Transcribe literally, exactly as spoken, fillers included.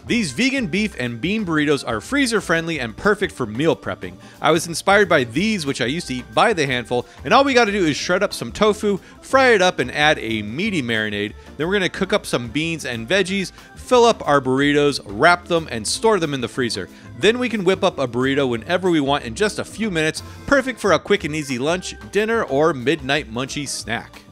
These vegan beef and bean burritos are freezer friendly and perfect for meal prepping. I was inspired by these, which I used to eat by the handful, and all we gotta do is shred up some tofu, fry it up, and add a meaty marinade. Then we're gonna cook up some beans and veggies, fill up our burritos, wrap them, and store them in the freezer. Then we can whip up a burrito whenever we want in just a few minutes, perfect for a quick and easy lunch, dinner, or midnight munchie snack.